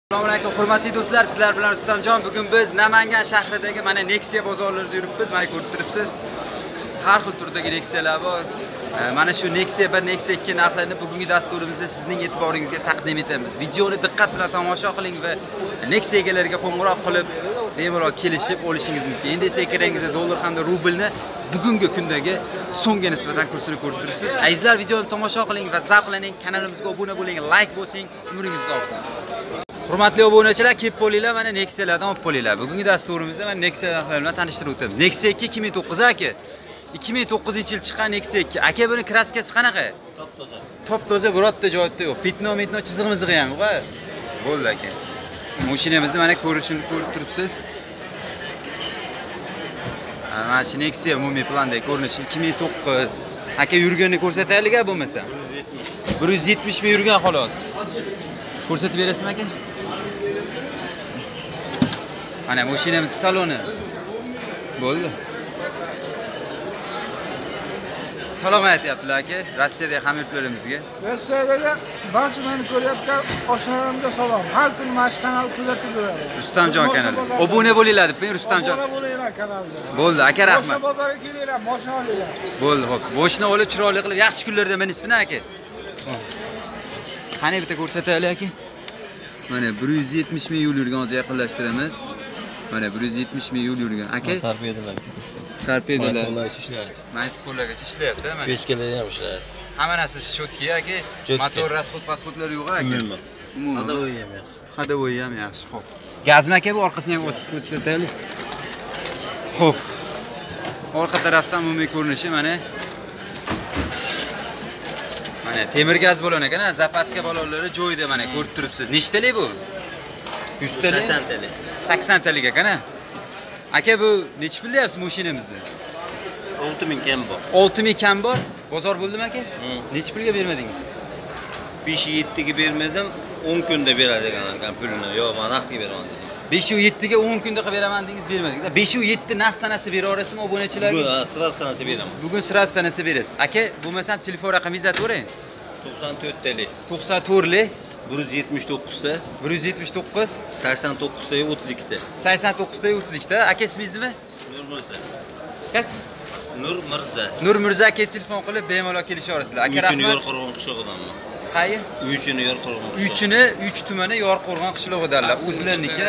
Assalomu alaykum hurmatli do'stlar, sizlar bilan Rustamjon. Bugun biz Namangan shahridagi mana Nexia bozorlarida yuribmiz. Mana ko'rib turibsiz. Har xil turdagi Nexialar bor. Mana shu Nexia 1, Nexia 2 narxlarini bugungi dasturimizda sizning e'tiboringizga taqdim etamiz. Videoni diqqat bilan tomosha qiling va Nexia egalariga qo'ng'iroq qilib bemalol kelishib olishingiz mumkin. Endi esa ekrangizda dollar hamda rublni bugungi kundagi so'mga nisbatan kursini ko'rib turibsiz. Azizlar, videoni tomosha qiling va zavqlaning, kanalimizga obuna bo'ling, like bosing, umringizni olsin. Hurmatli obunachilar, kelib bo'linglar, mana Nexialardan olib bo'linglar. Bugungi dasturimizda mana Nexia narxlari bilan tanishtirib o'tamiz. Nexia 2 2009 aka. 2009-yil chiqqan Nexia 2. Aka, buni kraskasi qanaqa? Top-toza. Top-toza, birorta joyda yo'q. Pitno-mitno chizig'imizg'i ham yo'q. Bo'ldi aka. Mashinamizni mana ko'rishini ko'rib turibsiz. Mana shu Nexia umumiy plandagi ko'rinishi 2009. Aka, yurganini ko'rsataylik-a bo'lmasa. 170 ming yurgan xolos. Ko'rsatib berasizmi aka? Mana mashinamiz saloni. Bo'ldi. Salom aytyaptilar aka, Rossiyadagi hamyurtlarimizga. Rossiyadagi barcha meni ko'rayotgan oshnalarımga salom. Har kun mana shu kanalni kuzatib yuradi. Rustamjon kanali. Obuna bo'linglar deb, Rustamjon. Obuna bo'linglar kanalga. Bo'ldi aka, rahmat. Boshqa bozorga kelinglar, mashina olinglar. Bo'ldi, xo'p. Boshni olib chiroyli qilib yaxshi kunlarda minishsin aka. Qani bitta ko'rsataylik aka. Mana 170 ming yo'l yurgan, hozir yaqinlashtiramiz. Mana 170 ming yo'l yurgan. Aka, Torpedolar. torpedolar. ishlayapti. Maytxo'largacha ishlayapti, mana. Pechkalar ham ishlayapti. Hamma narsa chotki aka. Motor rasxod-pasxodlari yo'q aka. Umuman. Hadovoy ham yaxshi. Hadovoy ham yaxshi, xo'p. Gazmi aka, bu orqasini ham o'sib ko'rsataylik. Xo'p. Orqa tarafdan umumiy ko'rinishi mana. Mana temir gaz balon ekan, zapaska balonlari joyida mana ko'rib turibsiz. Nechtalik bu? 100 talik? 80 talik. 80 talik ekan. Aka, bu nech pul deyapsiz mashinamizni? 6000 kam bor. 6000 kam bor. Bozor bo'ldimi aka? Nech pulga bermadingiz? 5-7 ga bermadim, 10 kunda beradigan pulni. Yo'q, men naqdga beraman. 5-7 ga 10 kunda qilib beraman dedingiz, bermadingiz. 5-7 naqd sanasi bera olasizmi obunachilarga? Bu sira sanasi beraman. Bugun sira sanasi berasiz. Aka, bo'lmasam telefon raqamingizni aytavering. 94 talik. 94 lik 179 ta, 179 89 ta, 32 ta. 89 da 32 ta. Aka, ismingiz nima? Nur Mirza. Kak? Nur Mirza. Nur Mirza aka telefon qilib bemalol kelisha olasizlar. Aka, rahmat. Yorqo'rg'on qishlog'idanman. Qaysi? Uchini Yorqo'rg'on. 3 tumani Yorqo'rg'on qishlog'idanlar. O'zlariniki.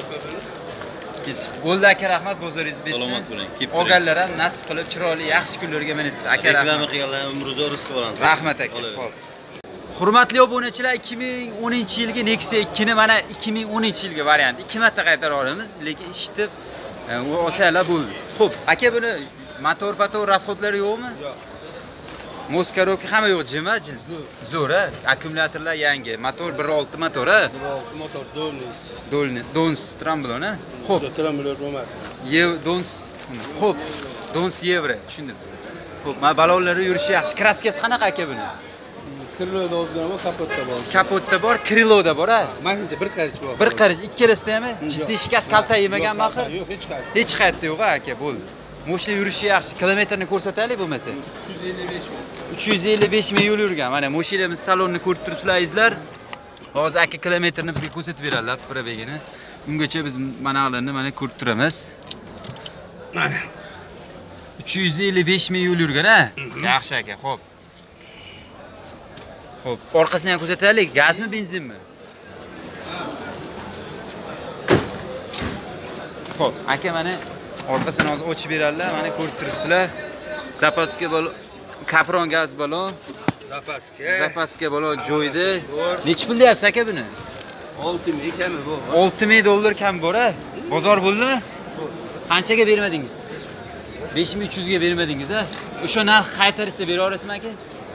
Bo'ldi aka, rahmat, bozoringiz bersin. Salomat bo'ling. Olganlar ham nasib qilib chiroyli yaxshi kunlarga minisiz. Aka, rahmat. Reklama qilganlar umrida rizq bilan. Rahmat aka. Xo'p. Hurmatli obunachilar, 2010-yilgi Nexia 2 ni mana 2010-yilgi variant 2 marta qaytara olamiz, lekin eshitib olsanglar bo'ldi. Xo'p, aka, buni motor rasxodlari yo'qmi? Yo'q. Moskarovka hamma yo'q, jima, zo'r-a. Akkumulyatorlar yangi, motor 1.6 motor, a? 1.6 motor Dons tramblon, a? Xo'p, tramblon bo'lmadi. Dons. Xo'p, Dons Yevro, tushundim. Xo'p, mana balonlari yurishi yaxshi. Kraskasi qanaqa aka buni? Kriloda o'zgarma, kapotda bor. Kapotda bor, kriloda bor, a? Mashincha bir qarich bor. Bir qarich, ikkalasida ham jiddiy shikast kalta yemagan axir. Yo'q, hech qayerda. Hech qayerda yo'q aka, bo'ldi. Moshina yurishi yaxshi. Kilometrni ko'rsataylik bo'lmasa. 355 ming. 355 ming yo'l yurgan. Mana mashinamiz salonni ko'rib turibsizlar azizlar. Hozir aka kilometrni bizga ko'rsatib beradilar, probegini. Ungacha biz manalarni mana ko'rib turamiz. Mana 355 ming yo'l yurgan, a? Yaxshi aka, xo'p. Xo'p, orqasini ham ko'rsataylik. Gazmi, benzinmi? Xo'p, aka, mana orqasini hozir ochib beradilar. Mana ko'rib turibsizlar. Zapaska balon, kapron gaz balon. Zapaska balon joyida. Nech pul deyapsiz aka buni? 6000 kami bor. 6000 dollar kam bor, a? Bozor bo'ldimi? Qanchaga bermadingiz? 5300 ga bermadingiz, a? O'sha narx qaytarishsa bera olasizmi aka?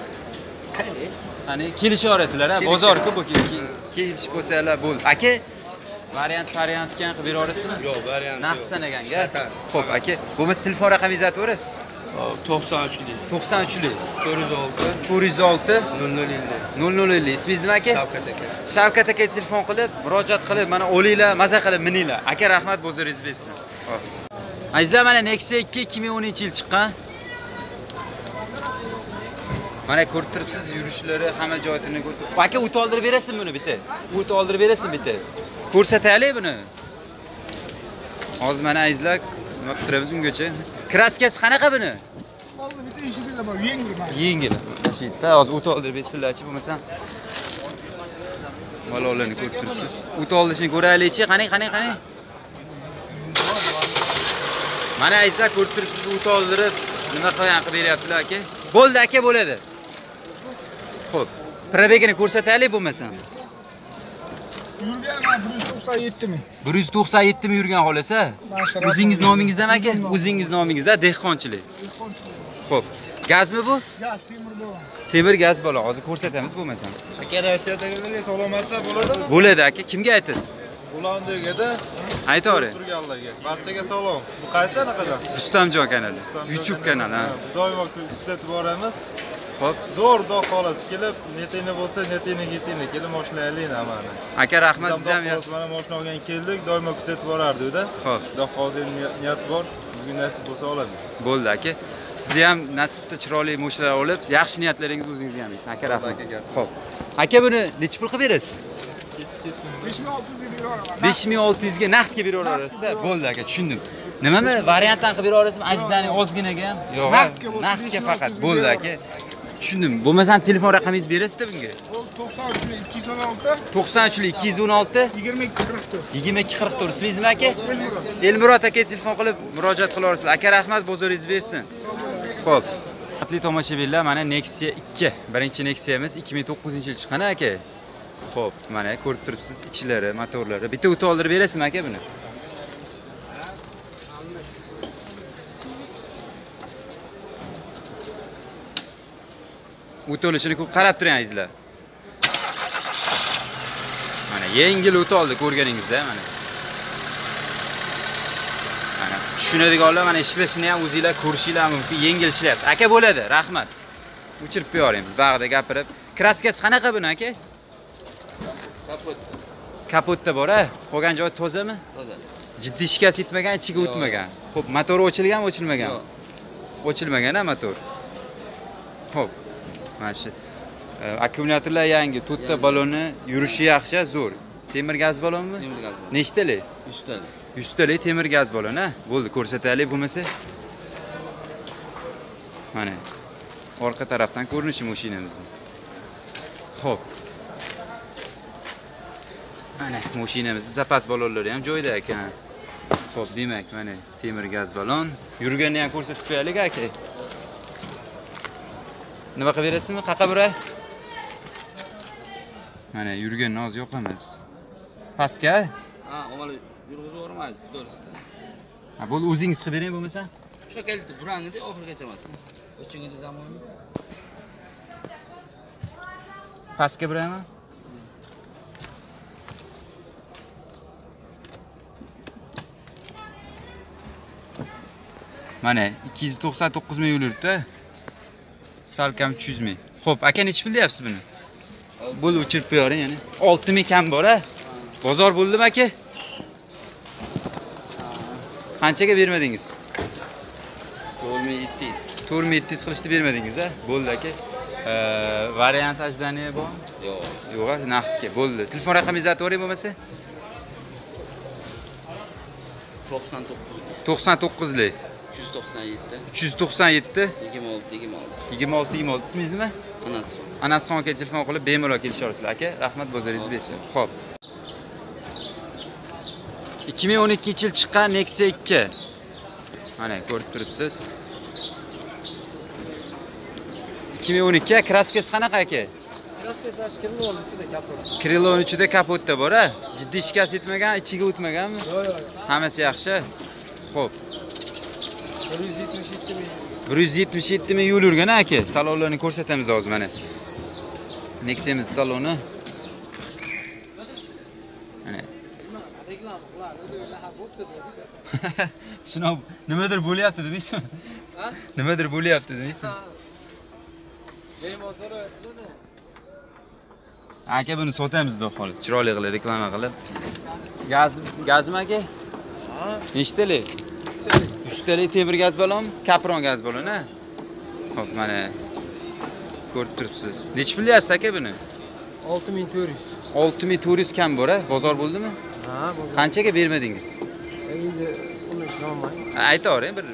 Qani kelisha olasizlar, a? Bozor-ku bu, kelish bo'lsalar bo'ldi. Aka, variant qilib bera olasizmi? Yo'q, variant. Naqd sanaganga. Xo'p, aka, bo'lmasa telefon raqamingizni aytaverasiz. 93 lik. 93 lik 406 406 0050. 0050. Ismingiz nima aka? Shavkat aka. Shavkat aka telefon qilib, murojaat qilib, mana olinglar, maza qilib mininglar. Aka, rahmat, bozoringiz bersin. Xo'p. Azizlar, mana Nexia 2 2010-yil chiqqan. Mana ko'rib turibsiz, yurishlari hamma joyini ko'rib. Aka, o't oldirib berasizmi buni bitta? O't oldirib berasizmi bitta? Ko'rsataylik buni. Hozir mana izlar nima qilib turamiz ungacha. Kraskasi qanaqa buni? Oldi bitta eshigida bor, yengil mana. Yengil. Mana yerda hozir o't oldirib bersizlarchi bo'lmasam. Balolarni ko'rib turibsiz. O't oldishini ko'raylikchi. Qani. Mana izlar ko'rib turibsiz, o't oldirib nima qilib beryaptilar aka. Bo'ldi aka, bo'ladi. Xo'p. Probegini ko'rsataylik bo'lmasam. Yurgan mana 197 ming. 197 ming yurgan xolasa. O'zingiz nomingizda aka? O'zingiz nomingizda dehqonchilik. Xo'p. Gazmi bu? Gaz, temir bu. Temir gaz bola. Hozir ko'rsatamiz bo'lmasam. Aka Rossiyadagilarga salom aytsa bo'ladimi? Bo'ladi aka. Kimga aytasiz? Ulandagida Aytavering. turganlarga. Barchaga salom. Bu qaysi anaqadan? Rustamjon kanali. YouTube kanali, ha. Doimo kuzatib boramiz. Xo'p. Zo'r xudo xolasi kelib, netini bo'lsa, netini getini kelib mashinalaylik amani. Aka rahmat, siz ham yaxshi. Mana mashina olgan keldik, doimo kuzatib borardik-da. Xo'p. Xudo hozir niyat bor. Bugun nasib bo'lsa olamiz. Bo'ldi aka. Sizni ham nasibsa chiroyli mo'shlar olib, yaxshi niyatlaringiz o'zingizga ham aka rahmat. Xo'p. Aka buni necha pul qilib berasiz? 5600 ga beraman. 5600 ga naqdga beraverasiz. Bo'ldi aka, tushundim. Nimami variantdan qilib beraverasizmi? Ajdani ozginaga ham? Yo'q, naqdga faqat. Bo'ldi aka. Tushundim. Bo'lmasam telefon raqamingizni berasiz-da bunga. 93 216 93 216 2244. 2244. Ismingiz nima aka? Elmurod aka telefon qilib murojaat qilaverasizlar. Aka rahmat, bozoringiz bersin. Xo'p. Hurmatli tomoshabinlar, mana Nexia 2. Birinchi Nexia'miz 2009-yil chiqqan aka. Xo'p, mana ko'rib turibsiz, ichlari, motorlari. Bitta o't oldirib berasizmi aka buni? O't olishini ko'p qarab turingizlar. Mana yengil o't oldi ko'rganingizda mana. Mana tushunadiganlar mana ishlashini ham o'zingizlar ko'rishinglar mumkin. Yengil ishlayapti. Aka bo'ladi, rahmat. O'chirib qo'yarmiz, bag'da gapirib. Kraskasi qanaqa buni aka? Kapotda bor-a? Qolgan joyi tozami? Toza. Jiddiy shikast yetmagan, ichiga o'tmagan. Xo'p, motori o'chilganmi, o'chilmagan? Yo'q. O'chilmagan-a motor. Xo'p. Mana shu akkumulyatorlar yangi, to'rtta baloni, yurishi yaxshi, zo'r. Temir gaz balonmi? Temir gaz balon. Nechtalik? 100 talik. 100 talik temir gaz balon, ha? Bo'ldi, ko'rsataylik bo'lmasa. Mana orqa tarafdan ko'rinishi mashinamizni. Xo'p. Mana mashinamizning zapas balonlari ham joyida ekan. Xo'p, demak, mana temir gaz balon. Yurganini ham ko'rsatib qo'yaylik aka. Nima qilib berasizmi? Qaqa buray? Mana yurganni hozir yoqamiz. Pastga? Ha, avval yurg'izib o'rmaysiz, ko'rsizlar. Ha, bo'ldi, o'zingiz qilib bering bo'lmasa. O'sha kaliti burangida oxirigacha emasmi? O'chingiz zamonmi? Pastga buraymi? Mana 299 ming yuribdi. Salkam 300 ming. Xo'p, aka necha pul deyapsiz buni? Bo'ldi, o'chirib qo'yaring yana. 6 ming kam bor-a? Bozor bo'ldimi aka? Qanchaga bermadingiz? 4700. 4700 qilishni bermadingiz-a? Bo'ldi aka. Variant ajdani bormi? Yo'q. Yo'q, naqdga. Bo'ldi. Telefon raqamingizni aytib o'ring bo'lmasa? 99. 99lik 397. 397 26. 26 ismingiz nima? Anasxon. Anasxon aka telefon qilib bemalol kelishaverasizlar aka. Rahmat, bozoringiz bersin. Xo'p. 2012-yil chiqqan Nexia 2. Mana ko'rib turibsiz. 2012 kraskasi qanaqa aka? Kraskasi Krillon ichida kapot. Krillon ichida kapotda bor-a? Jiddiy shikast yetmagan, ichiga o'tmaganmi? Yo'q. Hammasi yaxshi. Xo'p. 177 ming. 177 ming yo'l yurgan aka. Salonlarni ko'rsatamiz hozir mana. Nexia'miz saloni. Mana. Reklama Shuni nimadir bo'lyapti deysizmi? Ha? Nimadir bo'lyapti deysizmi? Bemosor aytdi-da. Aka buni sotamiz xudo xolis. Chiroyli qilib reklama qilib. Gazmi aka? Ha? Nechtalik? 100 talik temir gaz balon, kapron gaz balon, ha? Xo'p, mana ko'rib turibsiz. Necha pul deyapsiz aka buni? 6400. 6400 kam bor-a? Bozor bo'ldimi? Ha, bozor. Qanchaga bermadingiz? Endi uni ishonmang. Aytavering bir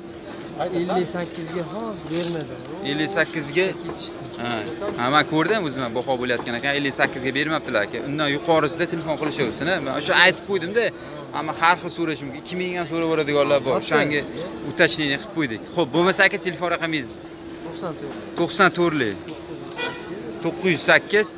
58 ga hozir bermadi. 58 ga. Ketishdi. Ha, men ko'rdim o'zim baho bo'layotgan ekan, 58 ga bermabdilar aka. Undan yuqorisida telefon qilishyapsiz. Men o'sha aytib qo'ydim-da, ammo har xil so'rash mumkin. 2000 ham so'rab boradiganlar bor. O'shanga уточнение qilib qo'ydik. Xo'p, bo'lmasa aka telefon raqamingiz 94lik 908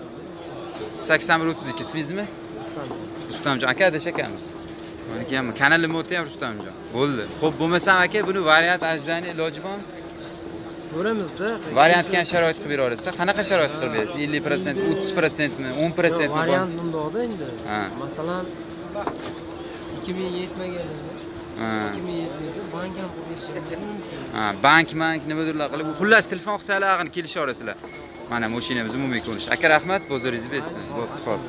8132 ismingizmi? Rustamjon aka adashakamiz. Meniki ham kanalim o'tdi ham Rustamjon. Bo'ldi. Xo'p, bo'lmasa aka buni variant ajdani iloji bormi? Ko'ramizda. Variantga sharoit qilib berasiz. Qanaqa sharoit qilib berasiz? 50%, 30%mi, 10%mi? Variant bundoqda endi. Ha. Masalan 2000 yetmaganlar. 2000 yetmasa bank ham qilib berishingiz mumkin. Ha, bank nimadirlar qilib, xullas telefon qilsalar, kelisha olasizlar. Mana mashinamiz umumiy ko'rinish. Aka rahmat, bozoringiz bersin. Bo'pti, xo'p.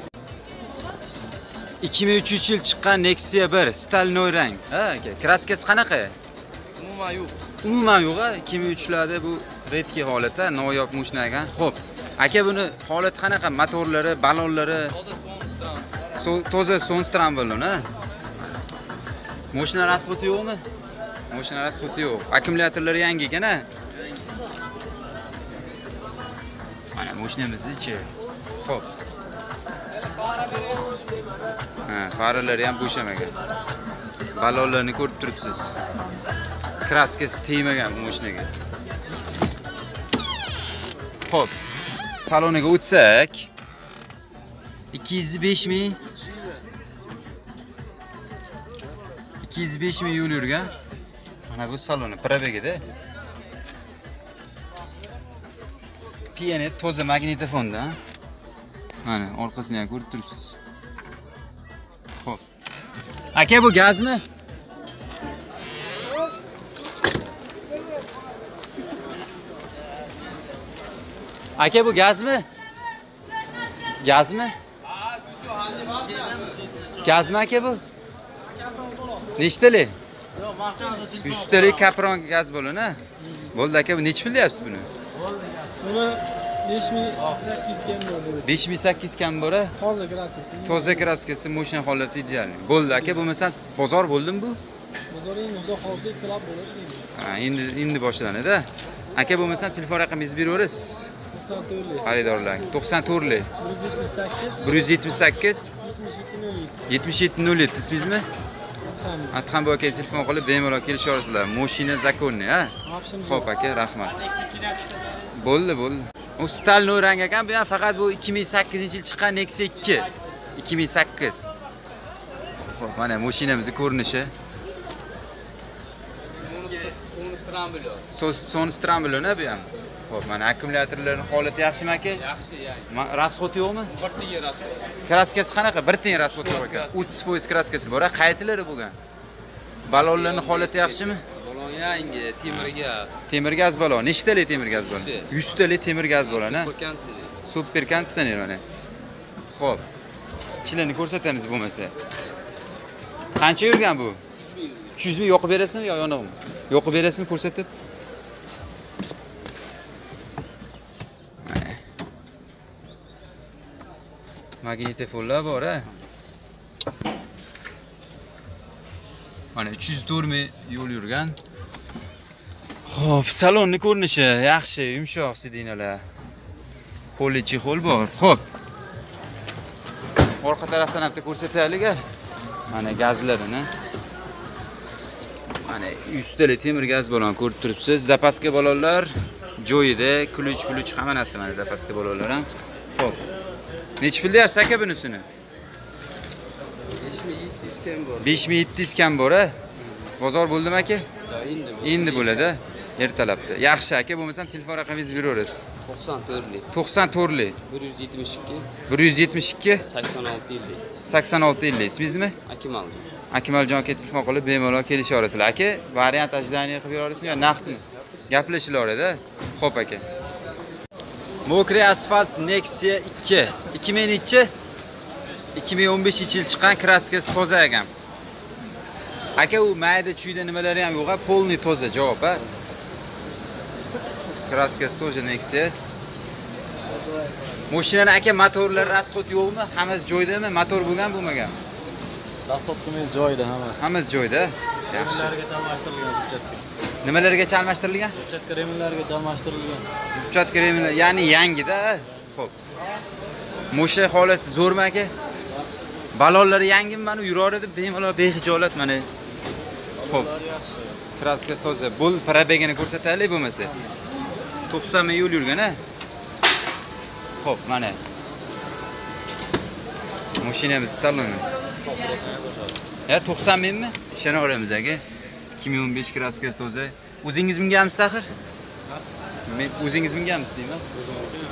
2003-yil chiqqan Nexia 1 stalnoy rang. Ha, aka, kraskasi qanaqa? Umuman yo'q. Umuman yo'q, 2003larda bu redki holatda, noyob mashina ekan. Xo'p. Aka buni holati qanaqa? Motorlari, balonlari toza Sonstrambolon, ha? Mashina rasxoti yo'qmi? Mashina rasxoti yo'q. Akkumulyatorlari yangi ekan-a? Mana mashinamiz-chi. Xo'p. Ha, faralari ham bo'shamagan. Balonlarni ko'rib turibsiz. Kraskasi tegmagan bu mashinaga. Xo'p. Saloniga o'tsak, 205 ming 205 ming yo'l yurgan. Mana bu saloni probegida. Pianet toza magnitofonda. Mana orqasini ham ko'rib turibsiz. Xo'p. Aka bu gazmi? Aka bu gazmi? Gazmi? Gazmi aka bu? Nechtali? 100 talik kapron gaz bo'ladi, ha? Bo'ldi aka, bu nech pul deyapsiz buni? Buni 5800 kam bo'ladi. 5800 kam bora? Toza kraskasi. Toza kraskasi, mashina holati ideal. Bo'ldi aka, bo'lmasa bozor bo'ldimi bu? Bozor endi xudo xolsa ikkilab bo'ladi endi. Ha, endi boshlanadi. Aka bo'lmasa telefon raqamingizni beraverasiz. 94lik. Xaridorlar 94lik 178 178 7707 ismingizmi? Atxan bu aka telefon qilib bemalol kelisha olasizlar. Mashina zakonni, ha? Xo'p aka, rahmat. Bo'ldi. U stalnoy rang ekan, bu ham faqat bu 2008-yil chiqqan Nexia 2. 2008. Xo'p, mana mashinamizning ko'rinishi. Sonstrambolon bu ham. Xo'p, mana akkumulyatorlarning holati yaxshimi aka? Yaxshi, yaxshi. Rasxoti yo'qmi? Birtinga rasxot. Kraskasi qanaqa? Birtinga rasxoti yo'q ekan. 30% kraskasi bor, qaytilari bo'lgan. Balonlarning holati yaxshimi? Balon yangi, temir gaz. Temir gaz balon. Nechtalik temir gaz balon? 100 talik temir gaz balon, ha? Super konditsioner mana. Xo'p. Ichlarini ko'rsatamiz bo'lmasa. Qancha yurgan bu? 300 ming yoqib berasizmi yo yonig'mi? Yoqib berasizmi ko'rsatib? Magnitofonlar bor, ha? Mana 304 ming yo'l yurgan. Xo'p, salonni ko'rinishi yaxshi, yumshoq sidinalar. Poli chexol bor. Xo'p. Orqa tarafdan ham ko'rsataylik. Mana gazlarini. Mana 100 talik temir gaz balon ko'rib turibsiz. Zapaska balonlar joyida, ключ hamma narsa mana zapaska balonlar ham. Xo'p. Nech pul deyapsiz aka bunisini? 5700 kam bor. 5700 kam bor, ha? Bozor bo'ldimi aka? Endi bo'ladi. Ertalabda. Yaxshi aka, bo'lmasa telefon raqamingizni beraverasiz. 94lik 94lik 172 172 8650. 8650. Ismingizmi? Akmaljon. Akmaljon aka telefon qilib bemalol kelisha olasizlar. Aka, variant ajdaniya qilib berasizmi yo naqdmi? Gaplashinglar-da. Xo'p aka. Mokri asfalt Nexia 2. 2000-chi? 2015-yil chiqqan kraskasi toza ekan. Aka, u mayda chuyda nimalari ham yo'q, polniy toza javob, ha? Kraskasi toza Nexia. Mashinaning aka motorlari rasxod yo'qmi? Hammasi joyidami? Motor bo'lgan, bo'lmagan? Rasxod qilmay joyida hammasi. Hammasi joyida. Yaxshi. Remlarga chalmashtirilgan zubchatka. Nimalarga chalmashtirilgan? Zubchatka remlarga chalmashtirilgan. Zubchatka remlar, ya'ni yangida. Xo'p. Mashina holati zo'rmi aka? Balonlari yangimi? Mana yuraveradi, bemalol bexijolat mana. Xo'p. Kraskasi toza. Bo'l probegini ko'rsataylik bo'lmasa. 90 ming yo'l yurgan a. Xo'p, mana. Mashinamiz saloni. Ya 90 mingmi? Ishona olamiz aka. 2015 kraskasi toza. O'zingiz minganmisiz axir? Men o'zingiz minganmisiz deyman? O'zim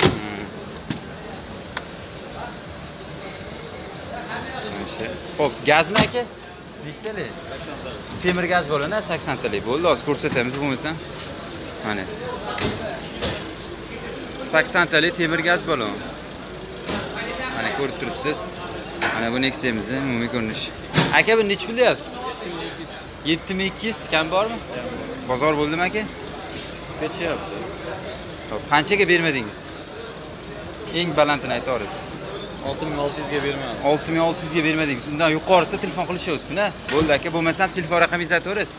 Xo'p, gazmi aka? Nechtalik? 80 talik. Temir gaz bo'ladi, 80 talik. Bo'ldi, hozir ko'rsatamiz bo'lmasa. Mana. 80 talik temir gaz balon. Mana ko'rib turibsiz. Mana bu Nexia'mizning umumiy ko'rinishi. Aka, bu nech pul deyapsiz? 7200 kam bormi? Bozor bo'ldimi aka? Ketyapti. Xo'p, qanchaga bermadingiz? Eng balandini aytasiz. 6600 ga bermadim. 6600 ga bermadingiz. Undan yuqorisida telefon qilishyapsiz-a? Bo'ldi aka, bo'lmasam telefon raqamingizni aytaverasiz.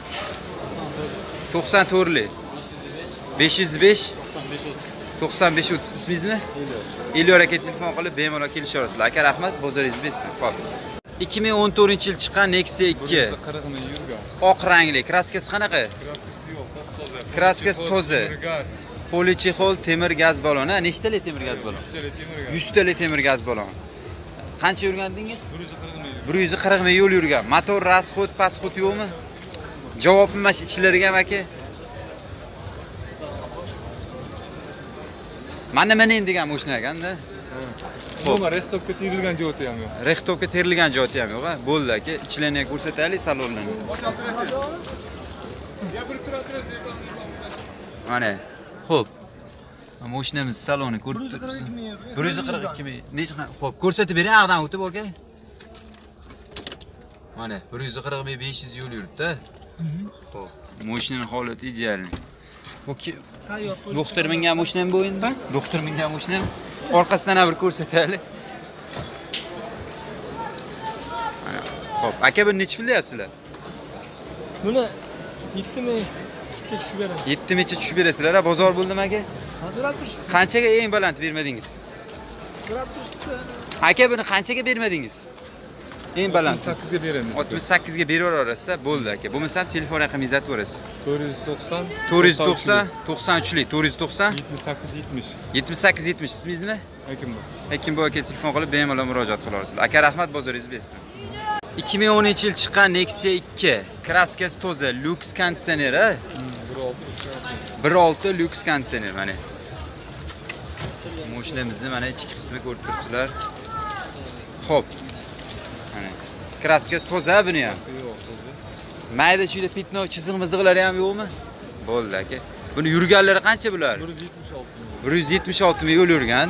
94lik 505 95 30 ismingizmi? Elyor aka telefon qilib bemalol kelishaverasizlar. Aka rahmat, bozoringiz bersin. Xo'p. 2014-yil chiqqan Nexia 2. 40 ming yurgan. Oq rangli. Kraskasi qanaqa? Kraskasi yo'q, toza. Kraskasi toza. Gaz. Polichexol temir gaz baloni. Nechtalik temir gaz balon? 100 talik temir gaz balon. Qancha yurgandingiz? 140 ming. 140 ming yo'l yurgan. Motor rasxod, pasxod yo'qmi? Javobim mana ichlariga ham aka. Mana degan mashina ekanda. Nima restopga terilgan joyi ham yo'q. Rextopga terilgan joyi ham yo'q, ha? Bo'ldi aka. Ichlarni ko'rsataylik, salonlarni. Mana. Xo'p. Mashinamiz saloni ko'rib turibsiz. 142 ming. Necha? Xo'p, ko'rsatib bering, aqdan o'tib aka. Mana 140 ming 500 yo'l yuribdi. Xo'p, mashinaning holati ideal. Bu doktor menga mashinam bo'yinda? Doktor menga mashinam. Orqasidan bir ko'rsataylik. Xo'p, aka bir necha pul deyapsizlar? Buni 7 ming tushib beramiz. 7 mingcha tushib berasizlar, bozor bo'ldimi aka? So'rab turishdi. Qanchaga eng baland bermadingiz? So'rab turishdi. Aka buni qanchaga bermadingiz? Eng baland 68 ga beramiz. 68 ga beraverasiz, bo'ldi aka. Bo'lmasa telefon raqamingizni aytib 490 490 93lik 490 78 70. 78 70 ismingizmi? Akim bu. Ekin bu aka telefon qilib bemalol murojaat qila olasizlar. Aka rahmat, bozoringiz bersin. 2010-yil chiqqan Nexia 2, kraskasi toza, lux konditsioner, ha? 1.6 lux konditsioner mana. Mashinamizni mana ichki qismi ko'rib turibsizlar. Xo'p. Mana kraskasi toza buni ham. Mayda chuyda pitno chiziq-miziqlari ham yo'qmi? Bo'ldi aka. Buni yurganlari qancha bular? 176 ming yo'l yurgan.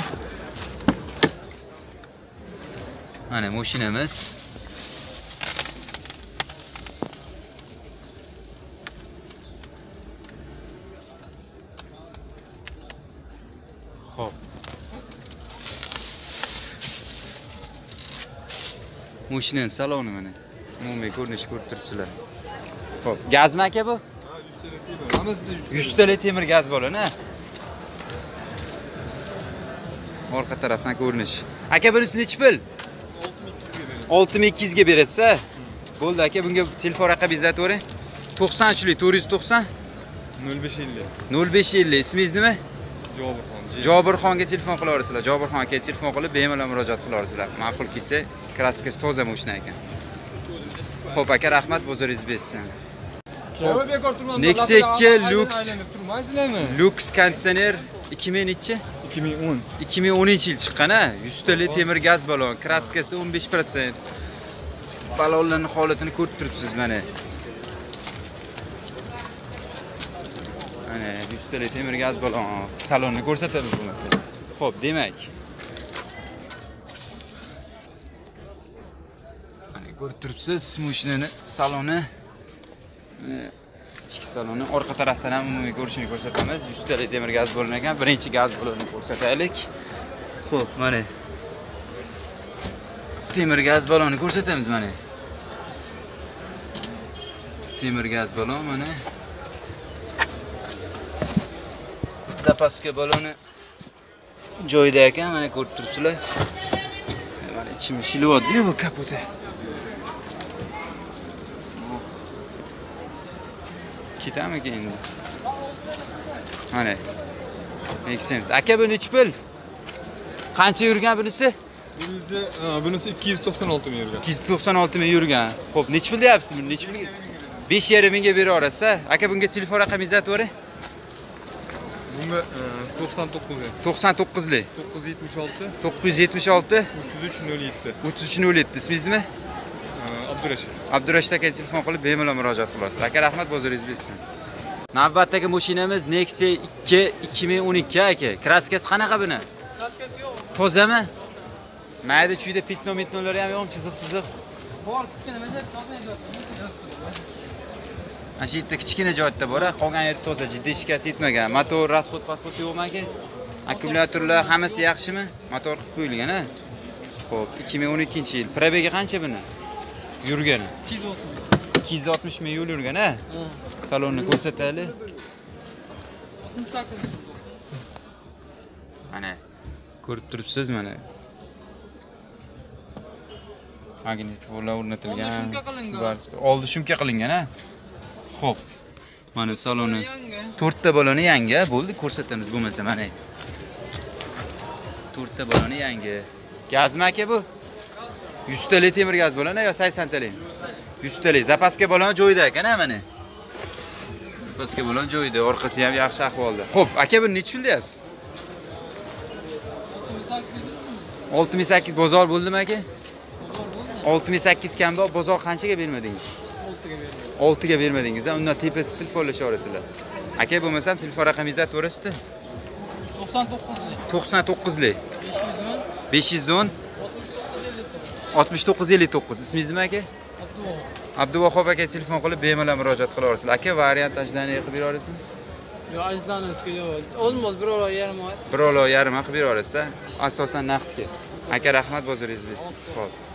Mana mashinamiz. Xo'p. Mashinaning saloni mana. Umumiy ko'rinish ko'rib turibsizlar. Xo'p, gazmi aka bu? Hammasida 100 talik temir gaz bo'ladi, ha? Orqa tarafdan ko'rinish. Aka bunisi nechi pul? 6200 ga berasiz, ha? Bo'ldi aka, bunga telefon raqamingizni aytavering. 93lik 490 0550. 0550. Ismingiz nima? Jobirxon. Jobirxonga telefon qila olasizlar. Jobirxon aka telefon qilib bemalol murojaat qila olasizlar. Ma'qul kelsa, kraskasi toza mashina ekan. Xo'p aka, rahmat, bozoringiz bersin. Nexia 2 Lux Lux konditsioner 2000 nechi? 2010. 2010-yil chiqqan, ha? 100 talik temir gaz balon, kraskasi 15%. Balonlarning holatini ko'rib turibsiz mana. Mana 100 talik temir gaz balon, salonni ko'rsatamiz bo'lmasa. Xo'p, demak. Mana ko'rib turibsiz mashinani saloni. Ichki saloni orqa tarafdan ham umumiy ko'rishini ko'rsatamiz. 100 talik temir gaz balon ekan. Birinchi gaz balonni ko'rsataylik. Xo'p, mana. Temir gaz baloni ko'rsatamiz mana. Temir gaz balon mana. Zapaska baloni joyida ekan, mana ko'rib turibsizlar. Mana ichim shilyapti-yu bu kapota. Ketamiz endi. Mana. Neksemiz. Aka bu nechi pul? Qancha yurgan bunisi? Bunisi 296 ming yurgan. 296 ming yurgan. Xo'p, nechi pul deyapsiz buni? Nechi pulga? 5,5 mingga bera olasiz. Aka bunga telefon raqamingizni aytib bering. Bunga 99 ga. 99lik. 976 976 3307. 3307. İsmingiz nima? Abdurashid. Abdurashid aka telefon qilib bemalol murojaat qilasiz. Aka rahmat, bozoringiz bo'lsin. Navbatdagi mashinamiz Nexia 2 2012 aka. Kraskasi qanaqa buni? Kraskasi yo'q. Tozami? Mayda chuyda pitno-mitnolari ham yo'q, chiziq-chiziq. Bor, kichkina majat toza Ana shu yerda kichkina joyda bor, qolgan yer toza, jiddiy shikast yetmagan. Motor, rasxod, pasport yo'qmi aka? Akkumulyatorlar hammasi yaxshimi? Motor qilib qo'yilgan, ha? Xo'p, 2012-yil. Probegi qancha buni? Yurgani? 260 ming yo'l yurgan, ha? Salonni ko'rsataylik. 68. Mana ko'rib turibsiz mana. Magnitofon o'rnatilgan. Oldi shumka qilingan, ha? Xo'p. Mana saloni 4 ta baloni yangi, bo'ldi, ko'rsatamiz bo'lmasa mana. 4 ta baloni yangi. Gazmi aka bu? 100 talik temir gaz baloni yo 80 talik? 100 talik. Zapaska baloni joyida ekan, mana. Zapaska baloni joyida, orqasi ham yaxshi ahvolda. Xo'p, aka buni nechi pul deyapsiz? 68 bozor bo'ldimi aka? 68 kam bor, bozor qanchaga bermadingiz? 6 ga bermadingiz. Undan tepasi telefonlashaverasizlar. Aka bo'lmasam telefon raqamingizni aytib berasiz-da. 99lik. 510 6959. Ismingiz nima aka? Abduvohab aka telefon qilib bemalol murojaat qila olasizlar. Aka variant ajdani qilib bera olasizmi? Yo'q, ajdanasiga yo'q. Olmaz, 1 oy yarim oy. 1 oy yarim qilib bera olasiz. Asosan naqdga. Aka rahmat, bozoringiz bo'lsin. Xo'p.